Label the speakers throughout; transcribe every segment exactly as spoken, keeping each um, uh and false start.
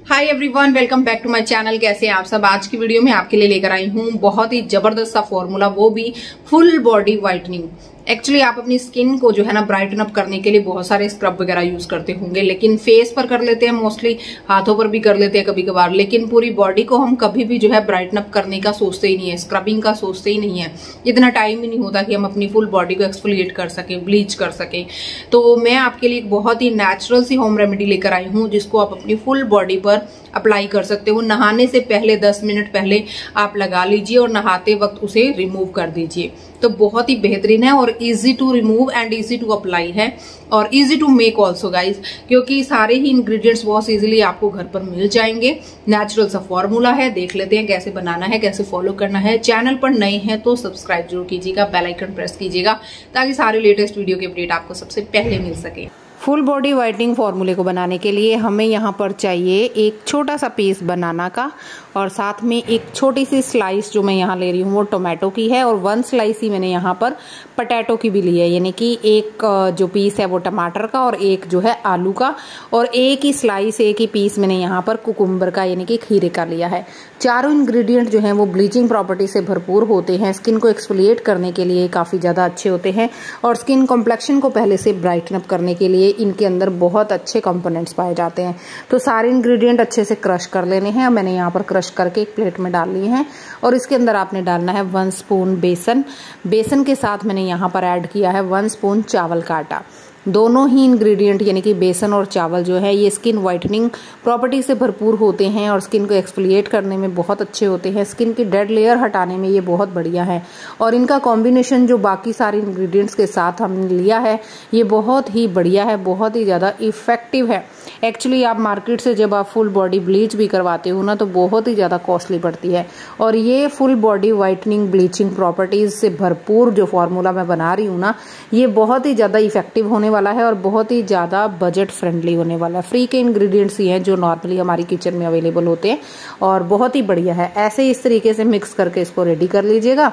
Speaker 1: Hi everyone, welcome back to my channel. कैसे हैं आप सब। आज की वीडियो में आपके लिए लेकर आई हूँ बहुत ही जबरदस्त सा फॉर्मूला, वो भी फुल बॉडी व्हाइटनिंग। एक्चुअली आप अपनी स्किन को जो है ना ब्राइटन अप करने के लिए बहुत सारे स्क्रब वगैरह यूज करते होंगे, लेकिन फेस पर कर लेते हैं मोस्टली, हाथों पर भी कर लेते हैं कभी कभार, लेकिन पूरी बॉडी को हम कभी भी जो है ब्राइटन अप करने का सोचते ही नहीं है, स्क्रबिंग का सोचते ही नहीं है। इतना टाइम ही नहीं होता कि हम अपनी फुल बॉडी को एक्सफोलिएट कर सके, ब्लीच कर सके। तो मैं आपके लिए एक बहुत ही नेचुरल सी होम रेमेडी लेकर आई हूँ, जिसको आप अपनी फुल बॉडी पर अप्लाई कर सकते हो। नहाने से पहले दस मिनट पहले आप लगा लीजिए और नहाते वक्त उसे रिमूव कर दीजिए। तो बहुत ही बेहतरीन है और easy to remove and easy to apply है और easy to make also guys, क्योंकि सारे ही इंग्रेडिएंट्स बहुत इजीली आपको घर पर मिल जाएंगे। नेचुरल सा फॉर्मूला है, देख लेते हैं कैसे बनाना है, कैसे फॉलो करना है। चैनल पर नए हैं तो सब्सक्राइब जरूर कीजिएगा, बेल आइकन प्रेस कीजिएगा ताकि सारे लेटेस्ट वीडियो के अपडेट आपको सबसे पहले मिल सके। फुल बॉडी व्हाइटनिंग फॉर्मूले को बनाने के लिए हमें यहाँ पर चाहिए एक छोटा सा पीस बनाना का, और साथ में एक छोटी सी स्लाइस जो मैं यहाँ ले रही हूँ वो टोमेटो की है, और वन स्लाइस ही मैंने यहाँ पर पटैटो की भी ली है, यानी कि एक जो पीस है वो टमाटर का और एक जो है आलू का, और एक ही स्लाइस एक ही पीस मैंने यहाँ पर कुकुम्बर का यानी कि खीरे का लिया है। चारों इंग्रेडिएंट जो हैं वो ब्लीचिंग प्रॉपर्टी से भरपूर होते हैं, स्किन को एक्सफोलिएट करने के लिए काफ़ी ज़्यादा अच्छे होते हैं, और स्किन कॉम्प्लेक्शन को पहले से ब्राइटन अप करने के लिए इनके अंदर बहुत अच्छे कंपोनेंट्स पाए जाते हैं। तो सारे इंग्रेडिएंट अच्छे से क्रश कर लेने हैं। मैंने यहाँ पर क्रश करके एक प्लेट में डाल लिए हैं, और इसके अंदर आपने डालना है वन स्पून बेसन। बेसन के साथ मैंने यहाँ पर ऐड किया है वन स्पून चावल का आटा। दोनों ही इंग्रेडिएंट यानी कि बेसन और चावल जो है ये स्किन वाइटनिंग प्रॉपर्टी से भरपूर होते हैं और स्किन को एक्सफोलिएट करने में बहुत अच्छे होते हैं। स्किन की डेड लेयर हटाने में ये बहुत बढ़िया है, और इनका कॉम्बिनेशन जो बाकी सारे इंग्रेडिएंट्स के साथ हमने लिया है ये बहुत ही बढ़िया है, बहुत ही ज़्यादा इफेक्टिव है। एक्चुअली आप मार्केट से जब आप फुल बॉडी ब्लीच भी करवाते हो ना तो बहुत ही ज़्यादा कॉस्टली पड़ती है, और ये full body whitening bleaching properties से भरपूर जो फॉर्मूला मैं बना रही हूँ ना ये बहुत ही ज़्यादा इफेक्टिव होने वाला है और बहुत ही ज़्यादा बजट फ्रेंडली होने वाला है। फ्री के इंग्रेडिएंट्स ही हैं जो नॉर्मली हमारी किचन में अवेलेबल होते हैं, और बहुत ही बढ़िया है। ऐसे इस तरीके से मिक्स करके इसको रेडी कर लीजिएगा,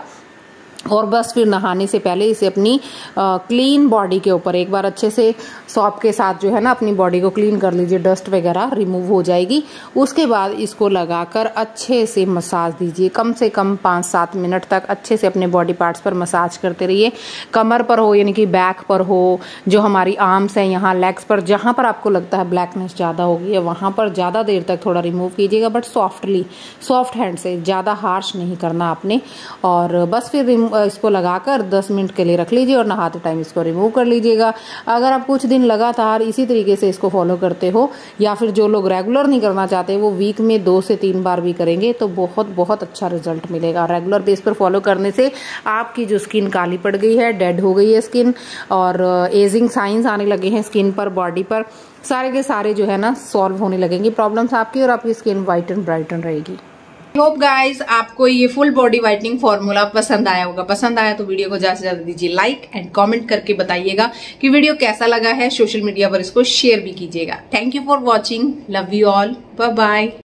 Speaker 1: और बस फिर नहाने से पहले इसे अपनी क्लीन बॉडी के ऊपर एक बार अच्छे से सॉप के साथ जो है ना अपनी बॉडी को क्लीन कर लीजिए, डस्ट वगैरह रिमूव हो जाएगी। उसके बाद इसको लगाकर अच्छे से मसाज दीजिए, कम से कम पाँच सात मिनट तक अच्छे से अपने बॉडी पार्ट्स पर मसाज करते रहिए। कमर पर हो यानी कि बैक पर हो, जो हमारी आर्म्स हैं यहाँ, लेग्स पर, जहाँ पर आपको लगता है ब्लैकनेस ज़्यादा होगी है वहाँ पर ज़्यादा देर तक थोड़ा रिमूव कीजिएगा, बट सॉफ्टली, सॉफ्ट हैंड से, ज़्यादा हार्श नहीं करना आपने। और बस फिर इसको लगाकर दस मिनट के लिए रख लीजिए और नहाते टाइम इसको रिमूव कर लीजिएगा। अगर आप कुछ दिन लगातार इसी तरीके से इसको फॉलो करते हो, या फिर जो लोग रेगुलर नहीं करना चाहते वो वीक में दो से तीन बार भी करेंगे तो बहुत बहुत अच्छा रिजल्ट मिलेगा। रेगुलर बेस पर फॉलो करने से आपकी जो स्किन काली पड़ गई है, डेड हो गई है स्किन, और एजिंग साइंस आने लगे हैं स्किन पर, बॉडी पर, सारे के सारे जो है ना सॉल्व होने लगेंगी प्रॉब्लम्स आपकी, और आपकी स्किन वाइट एंड ब्राइटन रहेगी। होप गाइज आपको ये फुल बॉडी व्हाइटनिंग फॉर्मूला पसंद आया होगा। पसंद आया तो वीडियो को ज्यादा से ज्यादा दीजिए लाइक एंड कमेंट करके बताइएगा कि वीडियो कैसा लगा है। सोशल मीडिया पर इसको शेयर भी कीजिएगा। Thank you for watching, love you all, bye bye.